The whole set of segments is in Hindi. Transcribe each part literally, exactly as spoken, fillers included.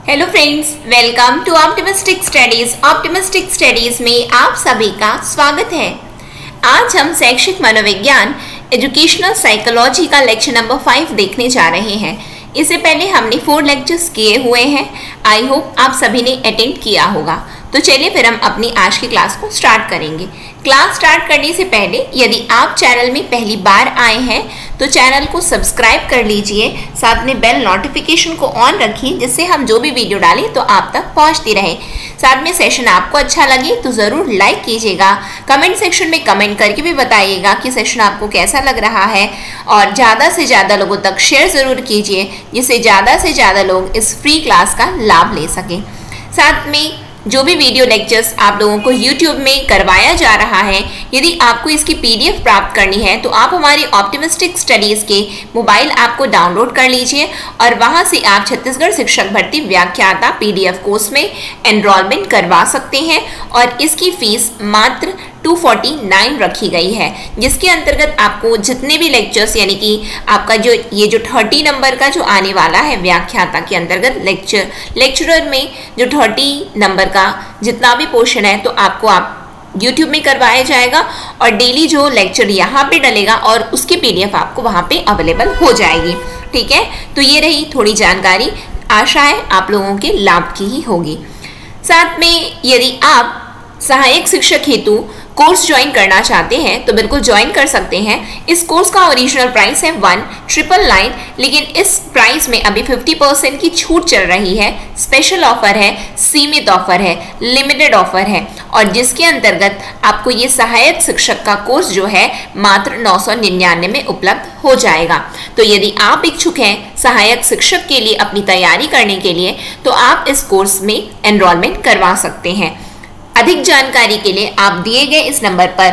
Hello friends, welcome to optimistic studies. Optimistic studies में आप सभी का स्वागत है। आज हम शैक्षिक मनोविज्ञान एजुकेशनल साइकोलॉजी का लेक्चर नंबर फाइव देखने जा रहे हैं। इससे पहले हमने फोर लेक्चर्स किए हुए हैं। आई होप आप सभी ने अटेंड किया होगा। तो चलिए फिर हम अपनी आज की क्लास को स्टार्ट करेंगे। क्लास स्टार्ट करने से पहले यदि आप चैनल में पहली बार आए हैं तो चैनल को सब्सक्राइब कर लीजिए, साथ में बेल नोटिफिकेशन को ऑन रखिए जिससे हम जो भी वीडियो डालें तो आप तक पहुंचती रहे। साथ में सेशन आपको अच्छा लगे तो ज़रूर लाइक कीजिएगा। कमेंट सेक्शन में कमेंट करके भी बताइएगा कि सेशन आपको कैसा लग रहा है और ज़्यादा से ज़्यादा लोगों तक शेयर ज़रूर कीजिए जिससे ज़्यादा से ज़्यादा लोग इस फ्री क्लास का लाभ ले सकें। साथ में जो भी वीडियो लेक्चर्स आप लोगों को यूट्यूब में करवाया जा रहा है, यदि आपको इसकी पीडीएफ प्राप्त करनी है तो आप हमारी ऑप्टिमिस्टिक स्टडीज़ के मोबाइल ऐप को डाउनलोड कर लीजिए और वहां से आप छत्तीसगढ़ शिक्षक भर्ती व्याख्याता पीडीएफ कोर्स में एनरोलमेंट करवा सकते हैं और इसकी फीस मात्र टू फोर्टी नाइन रखी गई है, जिसके अंतर्गत आपको जितने भी लेक्चर्स यानी कि आपका जो ये जो थर्टी नंबर का जो आने वाला है व्याख्याता के अंतर्गत लेक्चर लेक्चरर में जो थर्टी नंबर का जितना भी पोर्शन है तो आपको आप यूट्यूब में करवाया जाएगा और डेली जो लेक्चर यहाँ पे डलेगा और उसकी पीडीएफ आपको वहाँ पे अवेलेबल हो जाएगी। ठीक है, तो ये रही थोड़ी जानकारी। आशा है आप लोगों के लाभ की ही होगी। साथ में यदि आप सहायक शिक्षक हेतु कोर्स ज्वाइन करना चाहते हैं तो बिल्कुल ज्वाइन कर सकते हैं। इस कोर्स का ओरिजिनल प्राइस है वन ट्रिपल नाइन, लेकिन इस प्राइस में अभी फिफ्टी परसेंट की छूट चल रही है। स्पेशल ऑफर है, सीमित ऑफर है, लिमिटेड ऑफर है और जिसके अंतर्गत आपको ये सहायक शिक्षक का कोर्स जो है मात्र नौ सौ निन्यानवे में उपलब्ध हो जाएगा। तो यदि आप इच्छुक हैं सहायक शिक्षक के लिए अपनी तैयारी करने के लिए तो आप इस कोर्स में एनरोलमेंट करवा सकते हैं। अधिक जानकारी के लिए आप दिए गए इस नंबर पर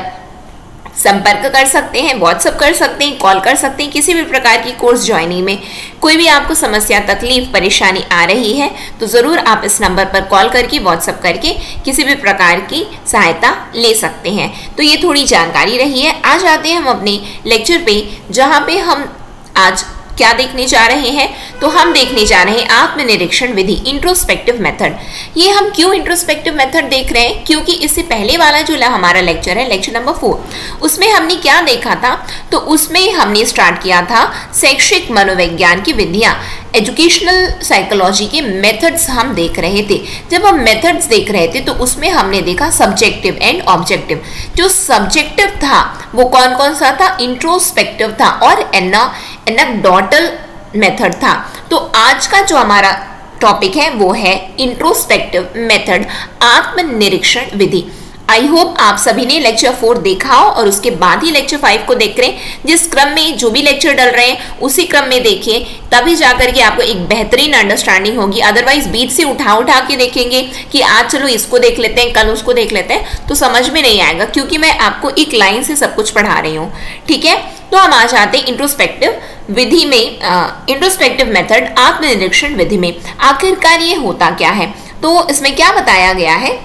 संपर्क कर सकते हैं, व्हाट्सएप कर सकते हैं, कॉल कर सकते हैं। किसी भी प्रकार की कोर्स ज्वाइनिंग में कोई भी आपको समस्या, तकलीफ, परेशानी आ रही है तो ज़रूर आप इस नंबर पर कॉल करके, व्हाट्सएप करके किसी भी प्रकार की सहायता ले सकते हैं। तो ये थोड़ी जानकारी रही है। आज आते हैं हम अपने लेक्चर पे, जहाँ पे हम आज क्या देखने जा रहे हैं तो हम देखने जा रहे हैं आत्मनिरीक्षण विधि, इंट्रोस्पेक्टिव मेथड। ये हम क्यों इंट्रोस्पेक्टिव मेथड देख रहे हैं? क्योंकि इससे पहले वाला जो हमारा लेक्चर है, लेक्चर नंबर फोर, उसमें हमने क्या देखा था? तो उसमें हमने स्टार्ट किया था शैक्षिक मनोविज्ञान की विधियां, एजुकेशनल साइकोलॉजी के मेथड्स हम देख रहे थे। जब हम मेथड्स देख रहे थे तो उसमें हमने देखा सब्जेक्टिव एंड ऑब्जेक्टिव। जो सब्जेक्टिव था वो कौन कौन सा था? इंट्रोस्पेक्टिव था और एना एनेक्डोटल मेथड था। तो आज का जो हमारा टॉपिक है वो है इंट्रोस्पेक्टिव मेथड, आत्मनिरीक्षण विधि। आई होप आप सभी ने लेक्चर फोर देखा हो और उसके बाद ही लेक्चर फाइव को देख रहे हैं। जिस क्रम में जो भी लेक्चर डल रहे हैं उसी क्रम में देखिए, तभी जाकर के आपको एक बेहतरीन अंडरस्टैंडिंग होगी। अदरवाइज बीच से उठा उठा के देखेंगे कि आज चलो इसको देख लेते हैं, कल उसको देख लेते हैं, तो समझ में नहीं आएगा, क्योंकि मैं आपको एक लाइन से सब कुछ पढ़ा रही हूँ। ठीक है, तो हम आ जाते हैं इंट्रोस्पेक्टिव विधि में, इंट्रोस्पेक्टिव मेथड, आत्मनिरीक्षण विधि में। आखिरकार ये होता क्या है? तो इसमें क्या बताया गया है,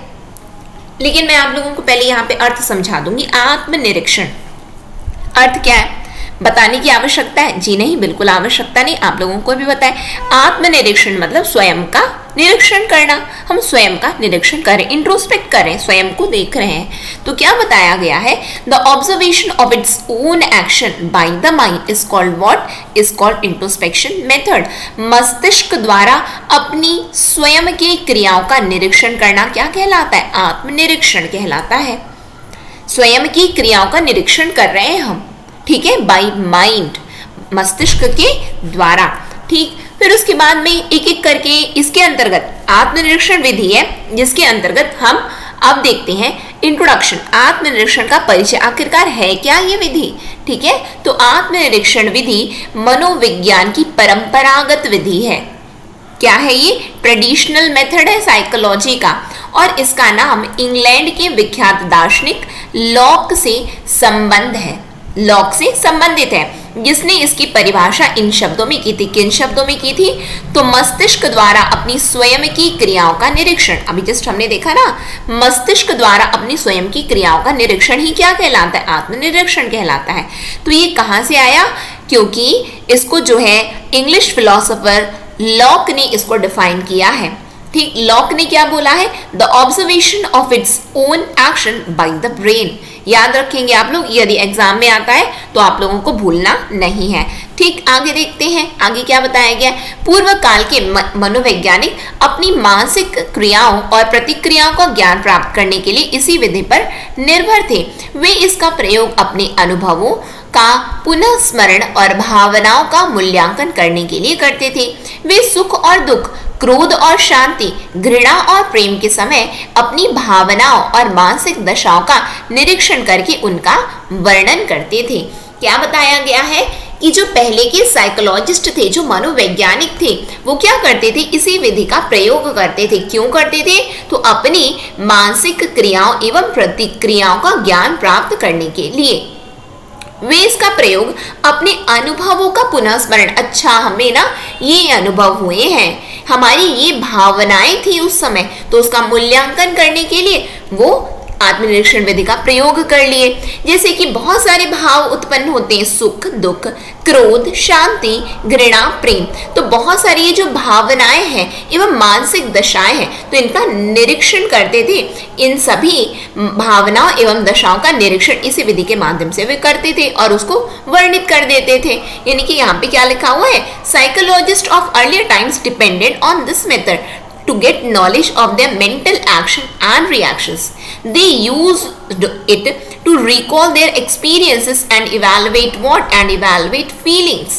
लेकिन मैं आप लोगों को पहले यहाँ पे अर्थ समझा दूंगी। आत्मनिरीक्षण अर्थ क्या है बताने की आवश्यकता है? जी नहीं, बिल्कुल आवश्यकता नहीं, आप लोगों को भी बताएं। आत्मनिरीक्षण मतलब स्वयं का निरीक्षण करना। हम स्वयं का निरीक्षण करें, इंट्रोस्पेक्ट करें, स्वयं को देख रहे हैं। तो क्या बताया गया है? The observation of its own action by the mind is called what? Is called introspection method. मस्तिष्क द्वारा अपनी स्वयं की क्रियाओं का निरीक्षण करना क्या कहलाता है? आत्मनिरीक्षण कहलाता है। स्वयं की क्रियाओं का निरीक्षण कर रहे हैं हम, ठीक है, बाय माइंड, मस्तिष्क के द्वारा। ठीक, फिर उसके बाद में एक एक करके इसके अंतर्गत आत्मनिरीक्षण विधि है, जिसके अंतर्गत हम अब देखते हैं इंट्रोडक्शन, आत्मनिरीक्षण का परिचय। आखिरकार है क्या ये विधि? ठीक है, तो आत्मनिरीक्षण विधि मनोविज्ञान की परंपरागत विधि है। क्या है ये? ट्रेडिशनल मेथड है साइकोलॉजी का और इसका नाम इंग्लैंड के विख्यात दार्शनिक लॉक से संबंध है, लॉक से संबंधित है, जिसने इसकी परिभाषा इन शब्दों में की थी। किन शब्दों में की थी? तो मस्तिष्क द्वारा अपनी स्वयं की क्रियाओं का निरीक्षण। अभी जस्ट हमने देखा ना, मस्तिष्क द्वारा अपनी स्वयं की क्रियाओं का निरीक्षण ही क्या कहलाता है? आत्मनिरीक्षण कहलाता है। तो ये कहाँ से आया? क्योंकि इसको जो है इंग्लिश फिलोसोफर लॉक ने इसको डिफाइन किया है। ठीक, लॉक ने क्या बोला है? The observation of its own action by the brain. याद रखेंगे आप लोग, यदि एग्जाम में आता है तो आप लोगों को भूलना नहीं है। ठीक, आगे देखते हैं, आगे क्या बताया गया। पूर्व काल के मनोवैज्ञानिक अपनी मानसिक क्रियाओं और प्रतिक्रियाओं का ज्ञान प्राप्त करने के लिए इसी विधि पर निर्भर थे। वे इसका प्रयोग अपने अनुभवों का पुनः स्मरण और भावनाओं का मूल्यांकन करने के लिए करते थे। वे सुख और दुख, क्रोध और शांति, घृणा और प्रेम के समय अपनी भावनाओं और मानसिक दशाओं का निरीक्षण करके उनका वर्णन करते थे। क्या बताया गया है कि जो पहले के साइकोलॉजिस्ट थे, जो मनोवैज्ञानिक थे, वो क्या करते थे? इसी विधि का प्रयोग करते थे। क्यों करते थे? तो अपनी मानसिक क्रियाओं एवं प्रतिक्रियाओं का ज्ञान प्राप्त करने के लिए। वे इसका प्रयोग अपने अनुभवों का पुनः स्मरण, अच्छा हमें ना ये अनुभव हुए हैं, हमारी ये भावनाएं थी उस समय, तो उसका मूल्यांकन करने के लिए वो आत्मनिरीक्षण विधि का प्रयोग कर लिए। जैसे कि बहुत सारे भाव उत्पन्न होते हैं, सुख, दुख, क्रोध, शांति, घृणा, प्रेम। तो बहुत सारी ये जो भावनाएं हैं एवं मानसिक दशाएं हैं, तो इनका निरीक्षण करते थे। इन सभी भावनाओं एवं दशाओं का निरीक्षण इसी विधि के माध्यम से वे करते थे और उसको वर्णित कर देते थे। यानी कि यहाँ पे क्या लिखा हुआ है? Psychologist of earlier times depended on this method to get knowledge of their mental action and reactions. They used it to recall their experiences and evaluate what? And evaluate feelings.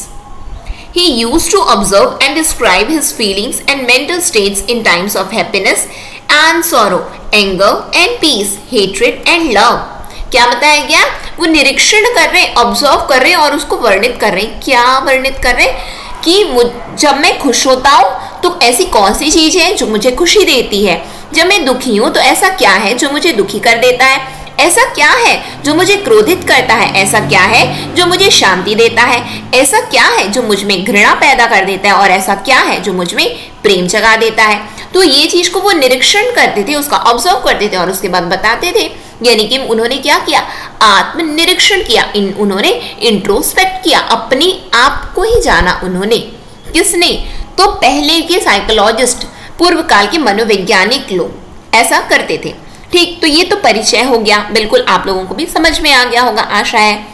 He used to observe and describe his feelings and mental states in times of happiness and sorrow, anger and peace, hatred and love. क्या बताया गया? वो निरीक्षण कर रहे हैं, ऑब्जर्व कर रहे हैं और उसको वर्णित कर रहे हैं। क्या वर्णित कर रहे हैं? कि जब मैं खुश होता हूँ तो ऐसी कौन सी चीज है जो मुझे खुशी देती है, जब मैं दुखी हूँ तो ऐसा क्या है जो मुझे दुखी कर देता है, ऐसा क्या है जो मुझे क्रोधित करता है, ऐसा क्या है जो मुझे शांति देता है, ऐसा क्या है जो मुझ में घृणा पैदा कर देता है और ऐसा क्या है जो मुझ में प्रेम जगा देता है। तो ये चीज को वो निरीक्षण करते थे, उसका ऑब्जर्व करते थे और उसके बाद बताते थे। यानी कि उन्होंने क्या किया? आत्मनिरीक्षण किया, इन उन्होंने इंट्रोस्पेक्ट किया, अपने आप को ही जाना उन्होंने। किसने? तो पहले के साइकोलॉजिस्ट, पूर्व काल के मनोवैज्ञानिक लोग ऐसा करते थे। ठीक, तो ये तो परिचय हो गया, बिल्कुल आप लोगों को भी समझ में आ गया होगा, आशा है।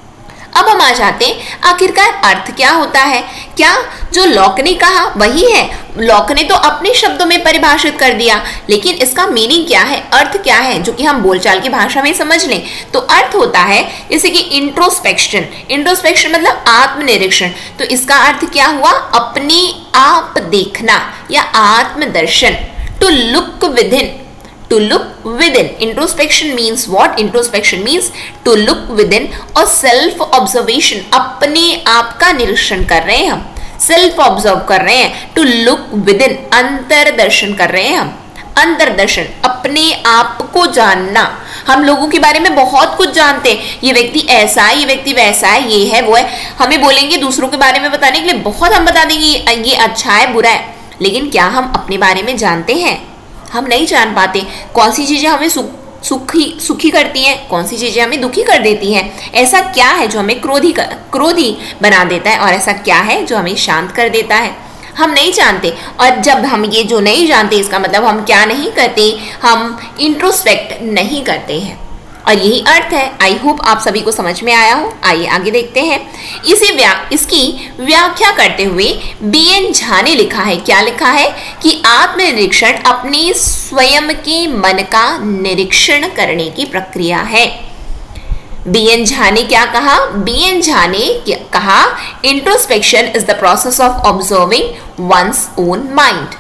अब हम आ जाते हैं आखिरकार अर्थ क्या होता है। क्या जो लॉक ने कहा वही है? लॉक ने तो अपने शब्दों में परिभाषित कर दिया, लेकिन इसका मीनिंग क्या है, अर्थ क्या है, जो कि हम बोलचाल की भाषा में समझ लें। तो अर्थ होता है जैसे कि इंट्रोस्पेक्शन। इंट्रोस्पेक्शन मतलब आत्मनिरीक्षण। तो इसका अर्थ क्या हुआ? अपने आप देखना या आत्मदर्शन। To look within, to look within. Introspection means what? Introspection means to look within और self observation, अपने आप का निरीक्षण कर रहे हैं हम, सेल्फ ऑब्जर्व कर रहे हैं। टू लुक विद इन, अंतर्दर्शन कर रहे हैं हम। अंतर्दर्शन, अपने आप को जानना। हम लोगों के बारे में बहुत कुछ जानते हैं, ये व्यक्ति ऐसा है, ये व्यक्ति वैसा है, ये है वो है। हमें बोलेंगे दूसरों के बारे में बताने के लिए, बहुत हम बता देंगे ये अच्छा है बुरा है, लेकिन क्या हम अपने बारे में जानते हैं? हम नहीं जान पाते। कौन सी चीजें हमें सुख सुखी सुखी करती हैं, कौन सी चीजें हमें दुखी कर देती हैं, ऐसा क्या है जो हमें क्रोधी कर, क्रोधी बना देता है और ऐसा क्या है जो हमें शांत कर देता है, हम नहीं जानते। और जब हम ये जो नहीं जानते, इसका मतलब हम क्या नहीं करते, हम इंट्रोस्पेक्ट नहीं करते हैं। और यही अर्थ है। आई होप आप सभी को समझ में आया हो। आइए आगे देखते हैं। इसे व्या इसकी व्याख्या करते हुए बी एन झा ने लिखा है, क्या लिखा है कि आत्मनिरीक्षण अपने स्वयं के मन का निरीक्षण करने की प्रक्रिया है। बी एन झा ने क्या कहा? बी एन झा ने कहा introspection is the process of observing one's own mind.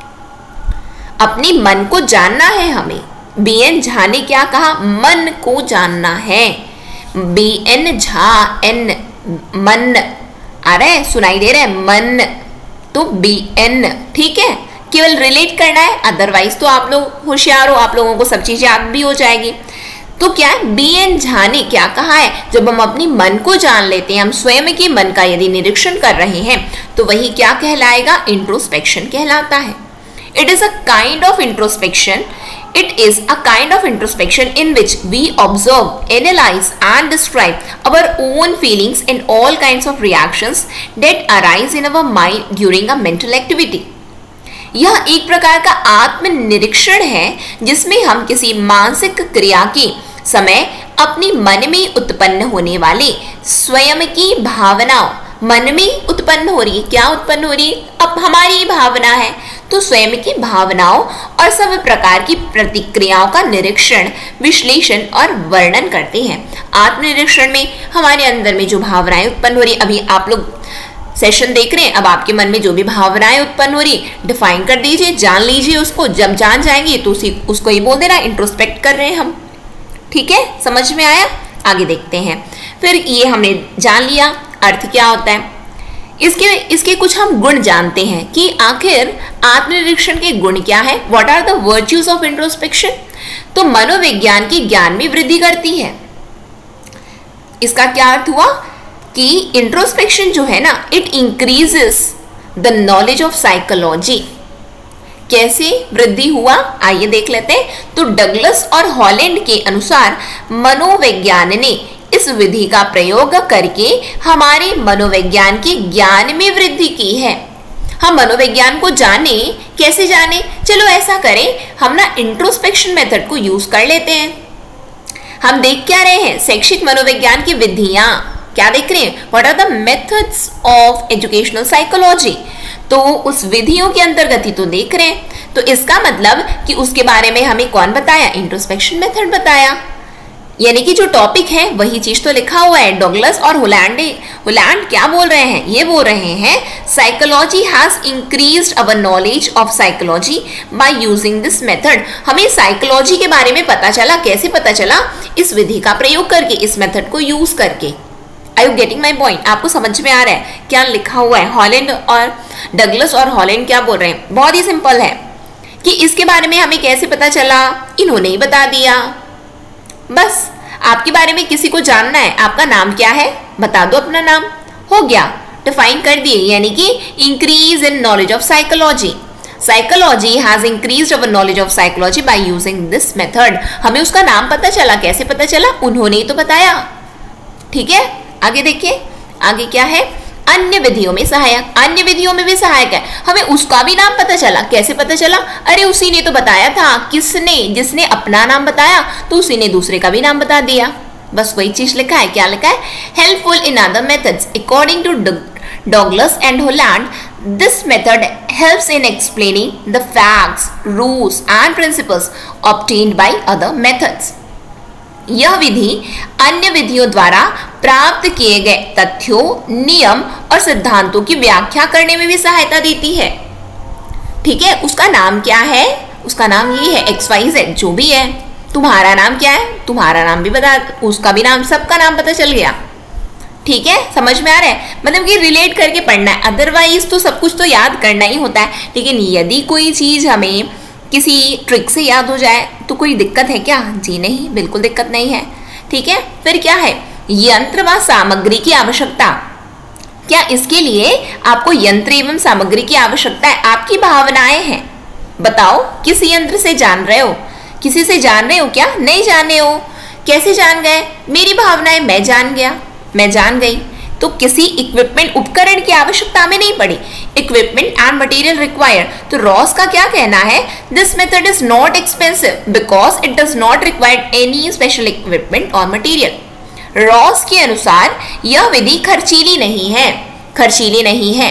अपने मन को जानना है हमें। बी एन झा ने क्या कहा? मन को जानना है। बी एन झा, एन मन आ रहा है, सुनाई दे रहा है, मन तो बी एन, ठीक है, केवल रिलेट करना है, अदरवाइज तो आप लोग होशियार हो, आप लोगों को सब चीजें याद भी हो जाएगी। तो क्या है, बी एन झा ने क्या कहा है? जब हम अपनी मन को जान लेते हैं, हम स्वयं के मन का यदि निरीक्षण कर रहे हैं, तो वही क्या कहलाएगा? इंट्रोस्पेक्शन कहलाता है। It is a kind of introspection It is a kind of introspection in which we observe, analyze and describe our own feelings and all kinds of reactions that arise in our mind during a mental activity. यह एक प्रकार का आत्मनिरीक्षण है जिसमें हम किसी मानसिक क्रिया के समय अपनी मन में उत्पन्न होने वाले स्वयं की भावनाओं, मन में उत्पन्न हो रही है, क्या उत्पन्न हो रही है, अब हमारी भावना है तो स्वयं की भावनाओं और सब प्रकार की प्रतिक्रियाओं का निरीक्षण, विश्लेषण और वर्णन करते हैं। आत्मनिरीक्षण में हमारे अंदर में जो भावनाएं उत्पन्न हो रही, अभी आप लोग सेशन देख रहे हैं, अब आपके मन में जो भी भावनाएं उत्पन्न हो रही डिफाइन कर दीजिए, जान लीजिए उसको। जब जान जाएंगे तो उसी उसको ही बोल देना इंट्रोस्पेक्ट कर रहे हैं हम। ठीक है, समझ में आया? आगे देखते हैं। फिर ये हमने जान लिया अर्थ क्या होता है, इसके इसके कुछ हम गुण जानते हैं कि आखिर आत्मनिरीक्षण के गुण क्या है। What are the virtues of introspection? तो मनोविज्ञान की ज्ञान में वृद्धि करती है। इसका क्या अर्थ हुआ कि इंट्रोस्पेक्शन जो है ना, it increases the knowledge of psychology. कैसे वृद्धि हुआ आइए देख लेते हैं। तो डगलस और हॉलैंड के अनुसार मनोविज्ञान ने इस विधि का प्रयोग करके हमारे मनोविज्ञान के ज्ञान में वृद्धि की है। हम मनोविज्ञान को जाने, कैसे जाने? चलो ऐसा करें, हम ना इंट्रोस्पेक्शन मेथड को यूज कर लेते हैं। हम देख क्या रहे हैं? शैक्षिक मनोविज्ञान की विधियां क्या देख रहे हैं? What are the methods of educational psychology. तो उस विधियों के अंतर्गत ही तो देख रहे हैं। तो इसका मतलब कि उसके बारे में हमें कौन बताया? इंट्रोस्पेक्शन मेथड बताया। यानी कि जो टॉपिक है वही चीज तो लिखा हुआ है। डगलस और होलैंड होलैंड क्या बोल रहे हैं? ये बोल रहे हैं psychology has increased our knowledge of psychology by using this method. हमें साइकोलॉजी के बारे में पता चला। कैसे पता चला? इस विधि का प्रयोग करके, इस मेथड को यूज करके। Are you getting my point? आपको समझ में आ रहा है क्या लिखा हुआ है? हॉलैंड और डगलस और हॉलैंड क्या बोल रहे हैं? बहुत ही सिंपल है कि इसके बारे में हमें कैसे पता चला, इन्होंने ही बता दिया। बस आपके बारे में किसी को जानना है, आपका नाम क्या है, बता दो अपना नाम, हो गया, डिफाइन कर दिए। यानी कि increase in knowledge of psychology. Psychology has increased our knowledge of psychology by using this method. हमें उसका नाम पता चला। कैसे पता चला? उन्होंने ही तो बताया। ठीक है, आगे देखिए, आगे क्या है? अन्य विधियों में सहायक। अन्य विधियों में भी सहायक है, हमें उसका भी नाम पता चला। कैसे पता चला? अरे उसी ने तो बताया था। किसने? जिसने अपना नाम बताया तो उसी ने दूसरे का भी नाम बता दिया। बस वही चीज लिखा है। क्या लिखा है? Helpful in other methods according to Douglas and Holland, this method helps in explaining the facts, rules and principles obtained by other methods. यह विधि अन्य विधियों द्वारा प्राप्त किए गए तथ्यों, नियम और सिद्धांतों की व्याख्या करने में भी सहायता देती है। ठीक है, उसका नाम क्या है? उसका नाम ये है एक्स वाई जेड, जो भी है। तुम्हारा नाम क्या है? तुम्हारा नाम भी बता, उसका भी नाम, सबका नाम पता चल गया। ठीक है, समझ में आ रहा है? मतलब कि रिलेट करके पढ़ना है, अदरवाइज तो सब कुछ तो याद करना ही होता है। लेकिन यदि कोई चीज हमें किसी ट्रिक से याद हो जाए तो कोई दिक्कत है क्या? जी नहीं, बिल्कुल दिक्कत नहीं है। ठीक है, फिर क्या है? यंत्र व सामग्री की आवश्यकता। क्या इसके लिए आपको यंत्र एवं सामग्री की आवश्यकता है? आपकी भावनाएं हैं, बताओ किस यंत्र से जान रहे हो? किसी से जान रहे हो क्या? नहीं जाने हो। कैसे जान गए? मेरी भावनाएं, मैं जान गया, मैं जान गई। तो किसी इक्विपमेंट, उपकरण की आवश्यकता हमें नहीं पड़ी। Equipment and material required. तो रॉस का क्या कहना है? This method is not expensive because it does not require any special equipment और मटेरियल। रॉस के अनुसार यह विधि खर्चीली नहीं है, खर्चीली नहीं है।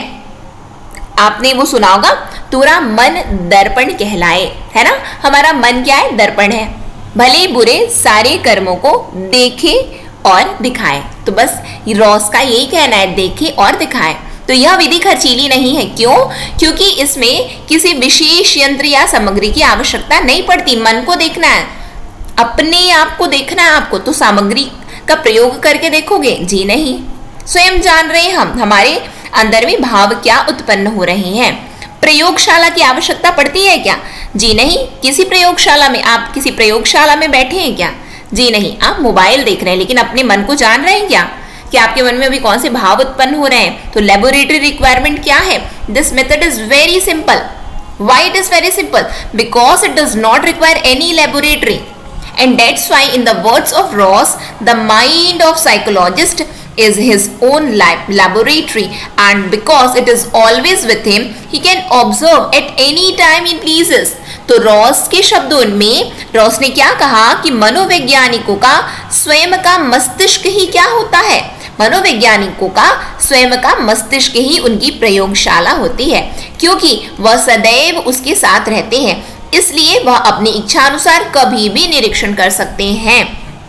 आपने वो सुना होगा, तुरा मन दर्पण कहलाए, है ना? हमारा मन क्या है? दर्पण है। भले बुरे सारे कर्मों को देखे और दिखाए। तो बस रॉस का यही कहना है, देखे और दिखाए। तो यह विधि खर्चीली नहीं है। क्यों? क्योंकि इसमें किसी विशेष यंत्र या सामग्री की आवश्यकता नहीं पड़ती। मन को देखना है, अपने आप को देखना है आपको, तो सामग्री का प्रयोग करके देखोगे? जी नहीं, स्वयं जान रहे हैं हम, हमारे अंदर में भाव क्या उत्पन्न हो रहे हैं। प्रयोगशाला की आवश्यकता पड़ती है क्या? जी नहीं। किसी प्रयोगशाला में, आप किसी प्रयोगशाला में बैठे हैं क्या? जी नहीं। आप मोबाइल देख रहे हैं लेकिन अपने मन को जान रहे हैं क्या कि आपके मन में अभी कौन से भाव उत्पन्न हो रहे हैं? तो लेबोरेटरी रिक्वायरमेंट क्या है? This method is very simple. Why it is very simple? Because it does not require any laboratory, and that's why in the words of Ross, the mind of psychologist is his own lab laboratory, and because it is always with him, he can observe at any time he pleases. तो रॉस के शब्दों में रॉस ने क्या कहा कि मनोवैज्ञानिकों का स्वयं का मस्तिष्क ही क्या होता है, मनोवैज्ञानिकों का स्वयं का मस्तिष्क ही उनकी प्रयोगशाला होती है, क्योंकि वह सदैव उसके साथ रहते हैं, इसलिए वह अपनी इच्छा अनुसार कभी भी निरीक्षण कर सकते हैं।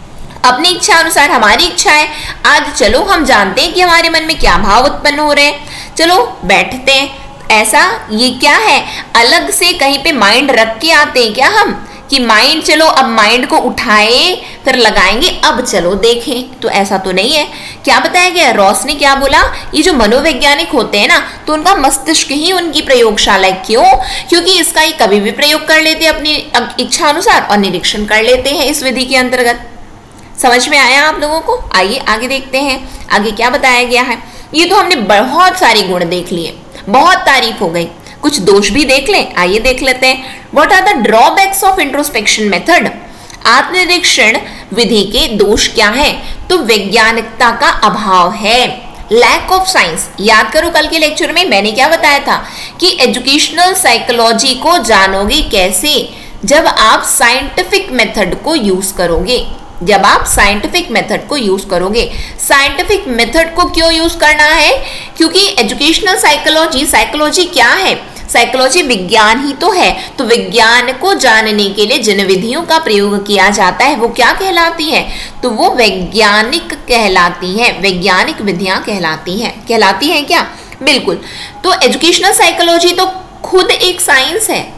अपनी इच्छा अनुसार हमारी इच्छा है, आज चलो हम जानते हैं कि हमारे मन में क्या भाव उत्पन्न हो रहे हैं, चलो बैठते हैं। ऐसा ये क्या है, अलग से कहीं पे माइंड रख के आते हैं क्या हम कि माइंड चलो अब माइंड को उठाए फिर लगाएंगे, अब चलो देखें, तो ऐसा तो नहीं है। क्या बताया गया, रॉस ने क्या बोला, ये जो मनोवैज्ञानिक होते हैं ना, तो उनका मस्तिष्क ही उनकी प्रयोगशाला है। क्यों? क्योंकि इसका ही कभी भी प्रयोग कर लेते हैं अपनी इच्छा अनुसार और निरीक्षण कर लेते हैं इस विधि के अंतर्गत। समझ में आया आप लोगों को? आइए आगे देखते हैं आगे क्या बताया गया है। ये तो हमने बहुत सारे गुण देख लिए, बहुत तारीफ हो गई, कुछ दोष भी देख लें। आइए देख लेते हैं। What are the drawbacks of introspection method, आत्मनिरीक्षण विधि के दोष क्या हैं? तो वैज्ञानिकता का अभाव है, लैक ऑफ साइंस। याद करो कल के लेक्चर में मैंने क्या बताया था कि एजुकेशनल साइकोलॉजी को जानोगे कैसे, जब आप साइंटिफिक मेथड को यूज करोगे, जब आप साइंटिफिक मेथड को यूज करोगे। साइंटिफिक मेथड को क्यों यूज करना है? क्योंकि एजुकेशनल साइकोलॉजी, साइकोलॉजी क्या है, साइकोलॉजी विज्ञान ही तो है, तो विज्ञान को जानने के लिए जिन विधियों का प्रयोग किया जाता है वो क्या कहलाती है, तो वो वैज्ञानिक कहलाती है, वैज्ञानिक विधियां कहलाती हैं। कहलाती हैं क्या? बिल्कुल। तो एजुकेशनल साइकोलॉजी तो खुद एक साइंस है,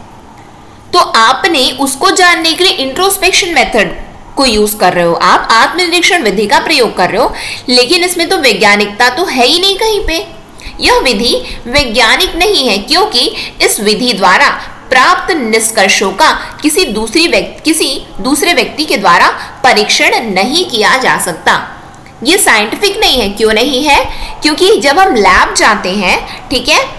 तो आपने उसको जानने के लिए इंट्रोस्पेक्शन मेथड को यूज कर रहे हो, आप आत्मनिरीक्षण विधि का प्रयोग कर रहे हो, लेकिन इसमें तो वैज्ञानिकता तो है ही नहीं कहीं पे। यह विधि वैज्ञानिक नहीं है, क्योंकि इस विधि द्वारा प्राप्त निष्कर्षों का किसी दूसरी व्यक्ति किसी दूसरे व्यक्ति के द्वारा परीक्षण नहीं किया जा सकता। ये साइंटिफिक नहीं है। क्यों नहीं है? क्योंकि जब हम लैब जाते हैं, ठीक है,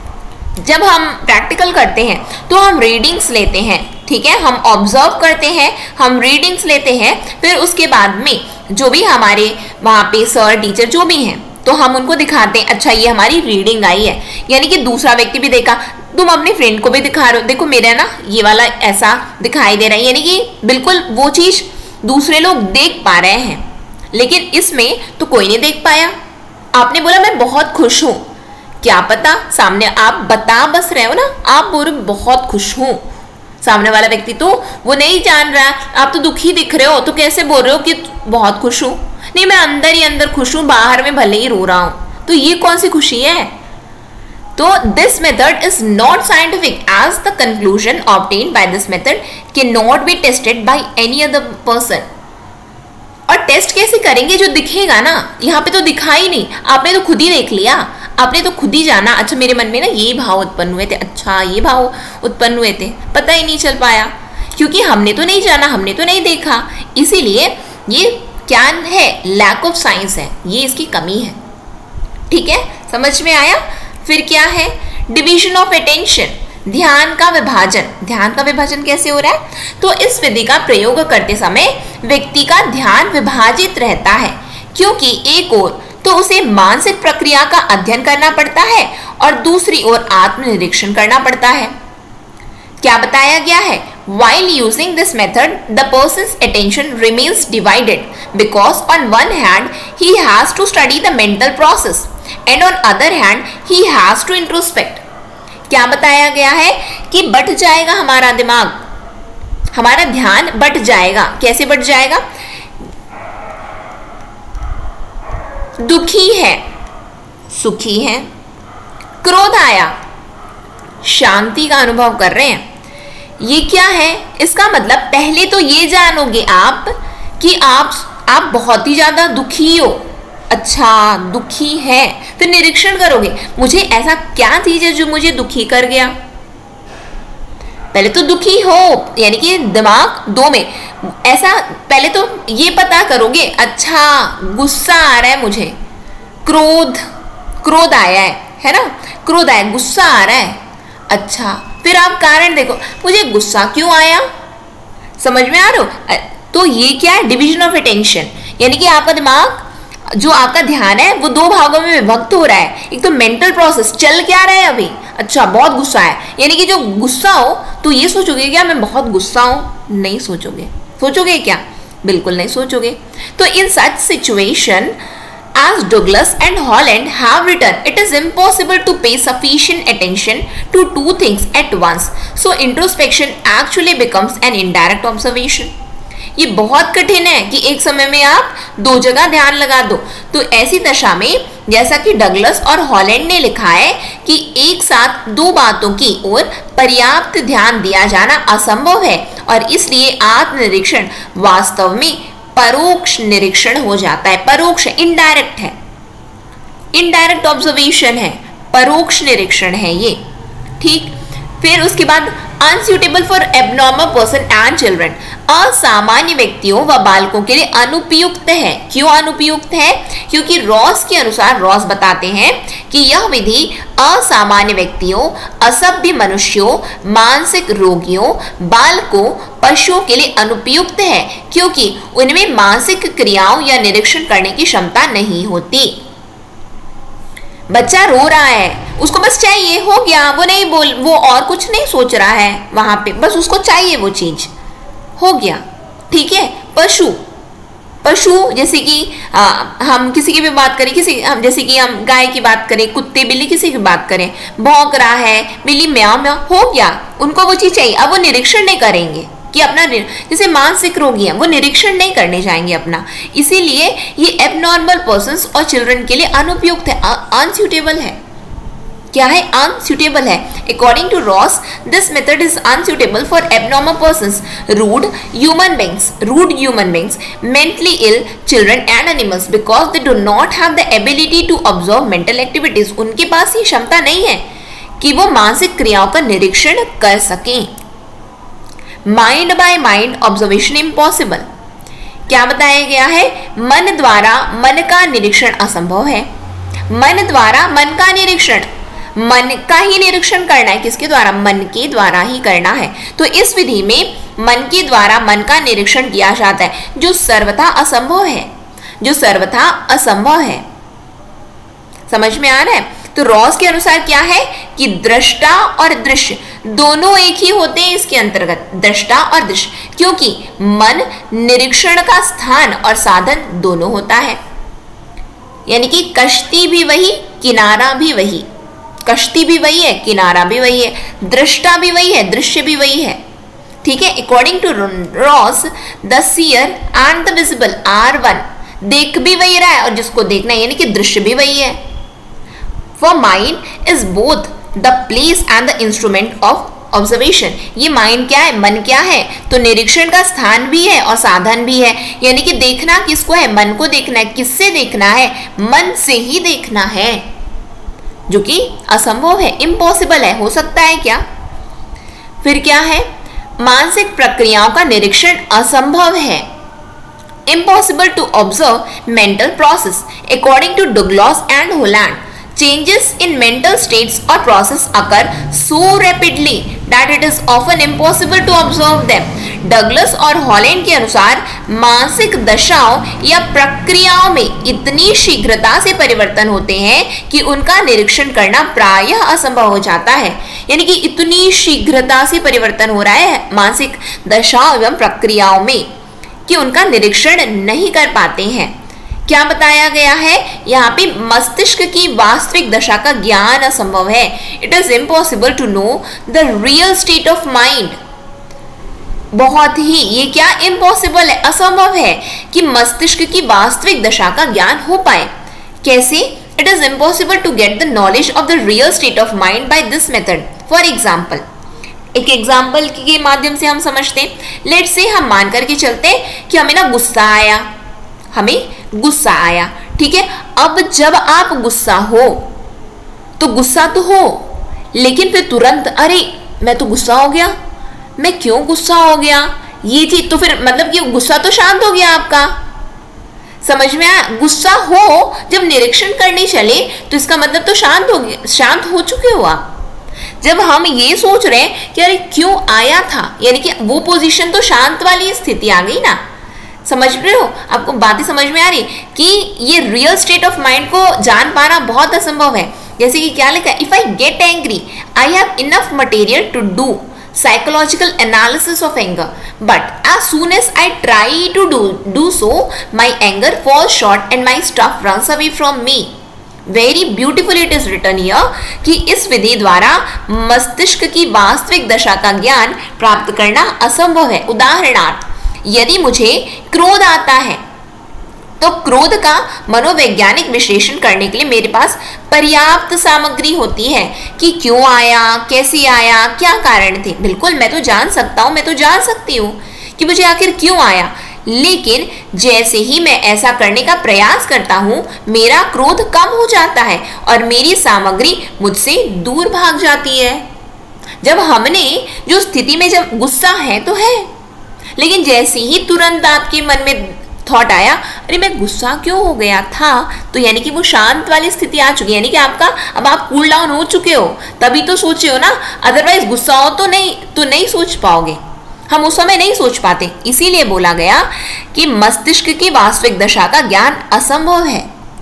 जब हम प्रैक्टिकल करते हैं तो हम रीडिंग्स लेते हैं, ठीक है, हम ऑब्जर्व करते हैं, हम रीडिंग्स लेते हैं, फिर उसके बाद में जो भी हमारे वहाँ पे सर टीचर जो भी हैं तो हम उनको दिखाते हैं, अच्छा ये हमारी रीडिंग आई है, यानी कि दूसरा व्यक्ति भी देखा, तुम अपने फ्रेंड को भी दिखा रहे हो, देखो मेरा ना ये वाला ऐसा दिखाई दे रहा है, यानी कि बिल्कुल वो चीज दूसरे लोग देख पा रहे हैं, लेकिन इसमें तो कोई नहीं देख पाया। आपने बोला मैं बहुत खुश हूँ, क्या पता सामने आप बता बस रहे हो ना, आप बोल रहे बहुत खुश हूँ, सामने वाला व्यक्ति तो वो नहीं जान रहा, आप तो दुखी दिख रहे हो, तो कैसे बोल रहे हो कि बहुत खुश हूँ? नहीं, मैं अंदर ही अंदर खुश हूँ, बाहर में भले ही रो रहा हूँ, तो ये कौन सी खुशी है? तो this method is not scientific as the conclusion obtained by this method can not be tested by any other person. और टेस्ट कैसे करेंगे? जो दिखेगा ना, यहाँ पे तो दिखा ही नहीं, आपने तो खुद ही देख लिया, आपने तो खुद ही जाना, अच्छा मेरे मन में ना ये भाव उत्पन्न हुए थे, अच्छा ये भाव उत्पन्न हुए थे, पता ही नहीं चल पाया, क्योंकि हमने तो नहीं जाना, हमने तो नहीं देखा। इसीलिए ये क्या है? लैक ऑफ साइंस है, ये इसकी कमी है। ठीक है, समझ में आया? फिर क्या है? डिवीजन ऑफ अटेंशन, ध्यान का विभाजन। ध्यान का विभाजन कैसे हो रहा है? तो इस विधि का प्रयोग करते समय व्यक्ति का ध्यान विभाजित रहता है, क्योंकि एक ओर तो उसे मानसिक प्रक्रिया का अध्ययन करना पड़ता है और दूसरी ओर आत्मनिरीक्षण करना पड़ता है। क्या बताया गया है? While using this method, the person's attention remains divided because on one hand he has to study the mental process and on other hand he has to introspect. क्या बताया गया है कि बट जाएगा हमारा दिमाग, हमारा ध्यान बट जाएगा। कैसे बट जाएगा? दुखी है, सुखी है, क्रोध आया, शांति का अनुभव कर रहे हैं। ये क्या है? इसका मतलब पहले तो ये जानोगे आप कि आप आप बहुत ही ज्यादा दुखी हो, अच्छा दुखी है, फिर निरीक्षण करोगे मुझे ऐसा क्या चीज है जो मुझे दुखी कर गया। पहले तो दुखी हो, यानी कि दिमाग दो में ऐसा, पहले तो ये पता करोगे, अच्छा गुस्सा आ रहा है मुझे, क्रोध क्रोध आया है है ना, क्रोध आया, गुस्सा आ रहा है, अच्छा फिर आप कारण देखो मुझे गुस्सा क्यों आया, समझ में आ रहा हो? तो ये क्या है? डिवीजन ऑफ अटेंशन, यानी कि आपका दिमाग जो आपका ध्यान है वो दो भागों में विभक्त हो रहा है। एक तो मेंटल प्रोसेस, चल क्या रहा है अभी, अच्छा बहुत गुस्सा है, यानी कि जो गुस्सा हो तो ये सोचोगे क्या मैं बहुत गुस्सा हूं, नहीं सोचोगे। सोचोगे क्या, बिल्कुल नहीं सोचोगे। तो in such situation, as Douglas and Holland have written, it is impossible to pay sufficient attention to two things at once, so introspection actually becomes an indirect observation. ये बहुत कठिन है कि एक समय में आप दो जगह ध्यान लगा दो। तो ऐसी दशा में जैसा कि डगलस और हॉलैंड ने लिखा है कि एक साथ दो बातों की ओर पर्याप्त ध्यान दिया जाना असंभव है और इसलिए आत्मनिरीक्षण वास्तव में परोक्ष निरीक्षण हो जाता है। परोक्ष इनडायरेक्ट है, इनडायरेक्ट ऑब्जर्वेशन है, परोक्ष निरीक्षण है ये, ठीक। फिर उसके बाद unsuitable for abnormal person and children, असामान्य व्यक्तियों व बालकों के लिए अनुपयुक्त है। क्यों अनुपयुक्त है? क्योंकि रॉस के अनुसार, रॉस बताते हैं कि यह विधि असामान्य व्यक्तियों, असभ्य मनुष्यों, मानसिक रोगियों, बालकों, पशुओं के लिए अनुपयुक्त है क्योंकि उनमें मानसिक क्रियाओं या निरीक्षण करने की क्षमता नहीं होती। बच्चा रो रहा है, उसको बस चाहिए, हो गया, वो नहीं बोल, वो और कुछ नहीं सोच रहा है वहां पे, बस उसको चाहिए वो चीज, हो गया, ठीक है। पशु, पशु जैसे कि आ, हम किसी की भी बात करें, किसी हम जैसे कि हम गाय की बात करें, कुत्ते बिल्ली किसी की बात करें, भौंक रहा है, बिल्ली म्याऊ म्याऊ, हो गया, उनको वो चीज चाहिए। अब वो निरीक्षण नहीं करेंगे कि अपना, जैसे मानसिक रोगी हैं वो निरीक्षण नहीं करने जाएंगे अपना, इसीलिए ये एबनॉर्मल पर्संस और चिल्ड्रन के लिए अनुपयुक्त है, अनसूटेबल है। क्या है? अनसूटेबल है। According to Ross, this method is unsuitable for abnormal persons, rude human beings, rude human beings, mentally ill children and animals because they do not have the ability to observe mental activities. उनके पास ये क्षमता नहीं है कि वो मानसिक क्रियाओं का निरीक्षण कर सकें। Mind by mind observation impossible, क्या बताया गया है? मन द्वारा मन का निरीक्षण असंभव है। मन द्वारा मन का निरीक्षण, मन का ही निरीक्षण करना है, किसके द्वारा? मन के द्वारा ही करना है। तो इस विधि में मन के द्वारा मन का निरीक्षण किया जाता है, जो सर्वथा असंभव है, जो सर्वथा असंभव है। समझ में आ रहा है? तो रॉस के अनुसार क्या है कि दृष्टा और दृश्य दोनों एक ही होते हैं इसके अंतर्गत, दृष्टा और दृश्य, क्योंकि मन निरीक्षण का स्थान और साधन दोनों होता है। यानी कि कश्ती भी वही, किनारा भी वही, कश्ती भी वही है, किनारा भी वही है, दृष्टा भी वही है, दृश्य भी वही है, ठीक है। According to Ross, the seer and the visible are one, देख भी वही रहा है और जिसको देखना है यानी कि दृश्य भी वही है। For mind is both the place and the instrument of observation. ये माइंड क्या है? मन क्या है? तो निरीक्षण का स्थान भी है और साधन भी है। यानी कि देखना किसको है? मन को देखना है। किससे देखना है? मन से ही देखना है, जो कि असंभव है, इम्पॉसिबल है। हो सकता है क्या? फिर क्या है? मानसिक प्रक्रियाओं का निरीक्षण असंभव है, impossible to observe mental process. According to Douglas and Holland, changes in mental states or process occur so rapidly that it is often impossible to observe them. Douglas और हॉलैंड के अनुसार मानसिक दशाओं या प्रक्रियाओं में इतनी शीघ्रता से परिवर्तन होते हैं कि उनका निरीक्षण करना प्रायः असंभव हो जाता है। यानी कि इतनी शीघ्रता से परिवर्तन हो रहा है मानसिक दशाओं एवं प्रक्रियाओं में कि उनका निरीक्षण नहीं कर पाते हैं। क्या बताया गया है यहाँ पे? मस्तिष्क की वास्तविक दशा का ज्ञान असंभव है। It is impossible to know the real state of mind. बहुत ही, ये क्या इम्पॉसिबल है, असंभव है कि मस्तिष्क की वास्तविक दशा का ज्ञान हो पाए। कैसे? It is impossible to get the knowledge of the real state of mind by this method. For example, एक एग्जाम्पल के माध्यम से हम समझते हैं। लेट्स से हम मान करके चलते हैं कि हमें ना गुस्सा आया, हमें गुस्सा आया, ठीक है। अब जब आप गुस्सा हो तो गुस्सा तो हो, लेकिन फिर तुरंत अरे मैं तो गुस्सा हो गया, मैं क्यों गुस्सा हो गया, ये चीज तो फिर मतलब कि गुस्सा तो शांत हो गया आपका। समझ में आया? गुस्सा हो जब निरीक्षण करने चले तो इसका मतलब तो शांत हो गया, शांत हो चुके हो आप। जब हम ये सोच रहे हैं कि अरे क्यों आया था, यानी कि वो पोजीशन तो शांत वाली स्थिति आ गई ना। समझ रहे हो? आपको बातें समझ में आ रही कि ये रियल स्टेट ऑफ माइंड को जान पाना बहुत असंभव है। जैसे कि क्या लिखा है, if I get angry I have enough material to do psychological analysis of anger, but as soon as I try to do do so, my anger falls short and my stuff runs away from me. Very beautifully it is written here कि इस विधि द्वारा मस्तिष्क की वास्तविक दशा का ज्ञान प्राप्त करना असंभव है। उदाहरणार्थ, यदि मुझे क्रोध आता है तो क्रोध का मनोवैज्ञानिक विश्लेषण करने के लिए मेरे पास पर्याप्त सामग्री होती है कि क्यों आया, कैसे आया, क्या कारण थे। बिल्कुल, मैं तो जान सकता हूँ, मैं तो जान सकती हूँ कि मुझे आखिर क्यों आया, लेकिन जैसे ही मैं ऐसा करने का प्रयास करता हूँ मेरा क्रोध कम हो जाता है और मेरी सामग्री मुझसे दूर भाग जाती है। जब हमने जो स्थिति में जब गुस्सा है तो है, लेकिन जैसे ही तुरंत आपके मन में थॉट आया, अरे मैं गुस्सा क्यों हो गया था, तो यानी कि वो शांत वाली स्थिति आ चुकी है, यानी कि आपका अब आप कूल डाउन हो चुके हो, तभी तो सोचे हो ना। अदरवाइज गुस्सा हो तो नहीं तो नहीं सोच पाओगे, हम उस समय नहीं सोच पाते। इसीलिए बोला गया कि मस्तिष्क की वास्तविक दशा का ज्ञान असंभव है।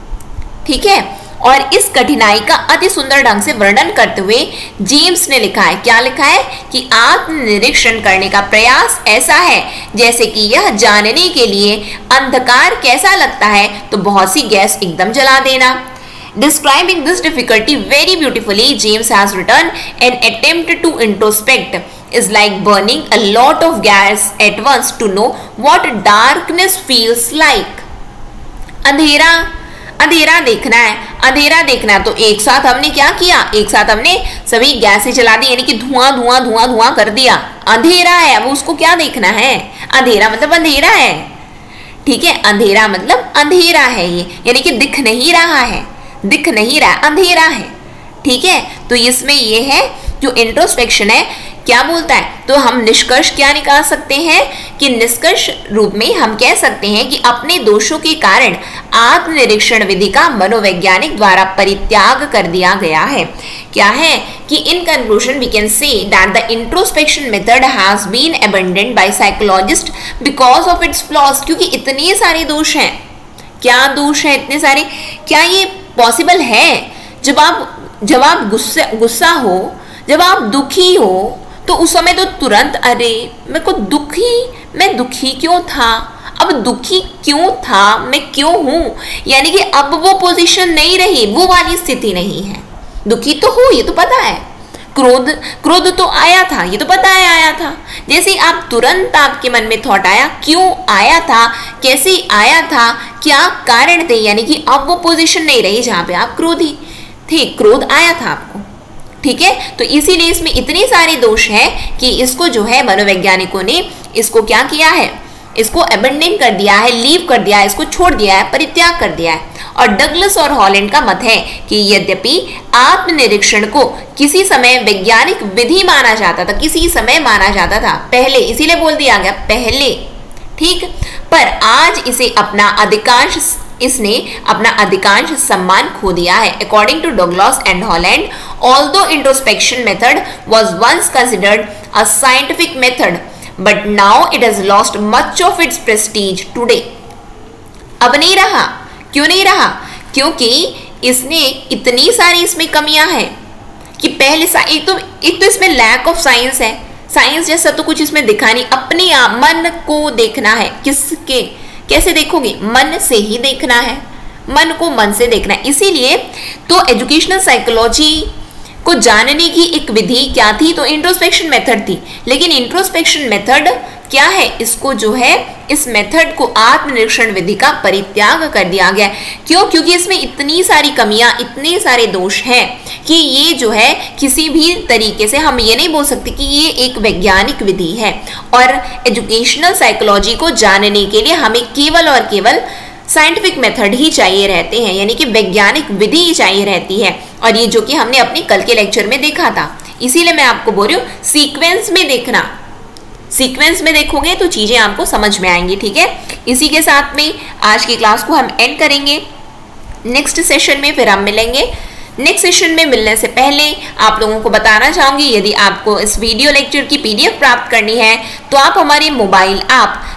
ठीक है, और इस कठिनाई का अति सुंदर ढंग से वर्णन करते हुए जेम्स ने लिखा है, क्या लिखा है कि आत्मनिरीक्षण करने का प्रयास ऐसा है जैसे कि यह जानने के लिए अंधकार कैसा लगता है तो बहुत सी गैस एकदम जला देना। Describing this difficulty very beautifully, James has written, an attempt to introspect is like burning a lot of gas at once to know what darkness feels like. अंधेरा अंधेरा देखना है, अंधेरा देखना है, तो एक साथ हमने क्या किया, एक साथ हमने सभी गैसें जला दी, यानी कि धुआं धुआं धुआं धुआं कर दिया। अंधेरा है, अब उसको क्या देखना है, अंधेरा मतलब अंधेरा है। ठीक है, अंधेरा मतलब अंधेरा है, ये यानी कि दिख नहीं रहा है, दिख नहीं रहा, अंधेरा है। ठीक है, तो इसमें ये है जो इंट्रोस्पेक्शन है क्या बोलता है, तो हम निष्कर्ष क्या निकाल सकते हैं कि निष्कर्ष रूप में हम कह सकते हैं कि अपने दोषों के कारण आत्मनिरीक्षण विधि का मनोवैज्ञानिक द्वारा परित्याग कर दिया गया है। क्या है कि in conclusion we can say that the introspection method has been abandoned by psychologist because of its flaws, क्योंकि इतने सारे दोष हैं। क्या दोष है इतने सारे, क्या ये पॉसिबल है? जब आप जब आप गुस्सा गुस्सा हो, जब आप दुखी हो, तो उस समय तो तुरंत अरे मेरे को दुखी मैं दुखी क्यों था, अब दुखी क्यों था, मैं क्यों हूं, यानी कि अब वो पोजीशन नहीं रही, वो वाली स्थिति नहीं है। दुखी तो हो, ये तो पता है, क्रोध क्रोध तो आया था, ये तो पता है आया था। जैसे आप तुरंत आपके मन में थॉट आया, क्यों आया था, कैसे आया था, क्या कारण थे, यानी कि अब वो पोजीशन नहीं रही जहां पे आप क्रोधी थे, क्रोध आया था आपको। ठीक है, तो इसीलिए इसमें इतने सारे दोष हैं कि इसको जो है मनोवैज्ञानिकों ने इसको क्या किया है, इसको अबंडन कर दिया है, लीव कर दिया है, इसको छोड़ दिया है, परित्याग कर दिया है। और डगलस और हॉलैंड का मत है कि यद्यपि आत्मनिरीक्षण को किसी समय वैज्ञानिक विधि माना जाता था, किसी समय माना जाता था पहले, इसीलिए बोल दिया गया पहले, ठीक, पर आज इसे अपना अधिकांश इसने अपना अधिकांश सम्मान खो दिया है। According to Douglas and Holland, although introspection method was once considered a scientific method but now it has lost much of its prestige today. अब नहीं रहा, क्यों नहीं रहा, क्योंकि इसने इतनी सारी इसमें कमियां हैं कि पहले एक तो एक तो इसमें लैक ऑफ साइंस है, साइंस जैसा तो कुछ इसमें दिखा नहीं, अपने आप मन को देखना है, किसके कैसे देखोगे, मन से ही देखना है, मन को मन से देखना है। इसीलिए तो एजुकेशनल साइकोलॉजी को जानने की एक विधि क्या थी, तो इंट्रोस्पेक्शन मेथड थी। लेकिन इंट्रोस्पेक्शन मेथड क्या है, इसको जो है इस मेथड को आत्मनिरीक्षण विधि का परित्याग कर दिया गया। क्यों? क्योंकि इसमें इतनी सारी कमियां, इतने सारे दोष हैं कि ये जो है किसी भी तरीके से हम ये नहीं बोल सकते कि ये एक वैज्ञानिक विधि है। और एजुकेशनल साइकोलॉजी को जानने के लिए हमें केवल और केवल साइंटिफिक मेथड ही चाहिए रहते हैं, यानी कि वैज्ञानिक विधि ही चाहिए रहती है। और ये जो कि हमने अपने कल के लेक्चर में देखा था, इसीलिए मैं आपको बोल रही हूँ सीक्वेंस में देखना, सीक्वेंस में देखोगे तो चीजें आपको समझ में आएंगी। ठीक है, इसी के साथ में आज की क्लास को हम एंड करेंगे। नेक्स्ट सेशन में फिर हम मिलेंगे। नेक्स्ट सेशन में मिलने से पहले आप लोगों को बताना चाहूंगी, यदि आपको इस वीडियो लेक्चर की पीडीएफ प्राप्त करनी है तो आप हमारे मोबाइल ऐप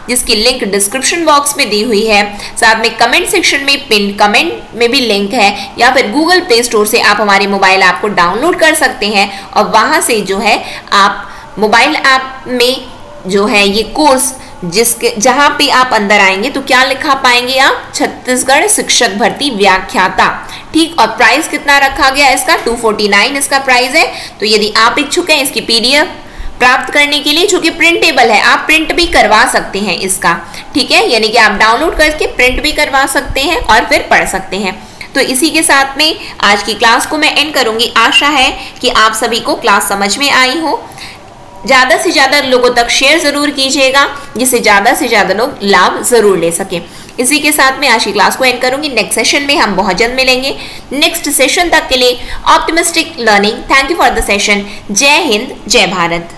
जिसकी लिंक डिस्क्रिप्शन बॉक्स में दी हुई है। साथ में कमेंट सेक्शन में पिन कमेंट में भी लिंक है, या फिर गूगल प्ले स्टोर से आप हमारे मोबाइल ऐप को डाउनलोड कर सकते हैं और वहां से जो है आप मोबाइल ऐप में जो है ये कोर्स जिसके जहां पे आप अंदर आएंगे तो क्या लिखा पाएंगे आप, छत्तीसगढ़ शिक्षक भर्ती व्याख्याता, ठीक। और प्राइस कितना रखा गया इसका, टू फोर्टी नाइन इसका प्राइस है। तो यदि आप इच्छुक हैं इसकी पीडीएफ प्राप्त करने के लिए, जो कि प्रिंटेबल है, आप प्रिंट भी करवा सकते हैं इसका, ठीक है, यानी कि आप डाउनलोड करके प्रिंट भी करवा सकते हैं और फिर पढ़ सकते हैं। तो इसी के साथ में आज की क्लास को मैं एंड करूंगी। आशा है कि आप सभी को क्लास समझ में आई हो। ज्यादा से ज्यादा लोगों तक शेयर जरूर कीजिएगा, जिससे ज्यादा से ज्यादा लोग लाभ जरूर ले सके। इसी के साथ में आज की क्लास को एंड करूंगी। नेक्स्ट सेशन में हम बहुत जल्द मिलेंगे। नेक्स्ट सेशन तक के लिए optimistic learning, thank you for the session. जय हिंद, जय भारत।